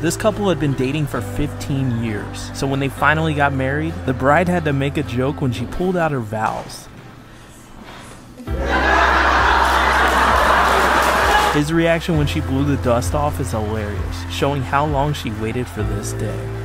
This couple had been dating for 15 years, so when they finally got married, the bride had to make a joke when she pulled out her vows. His reaction when she blew the dust off is hilarious, showing how long she waited for this day.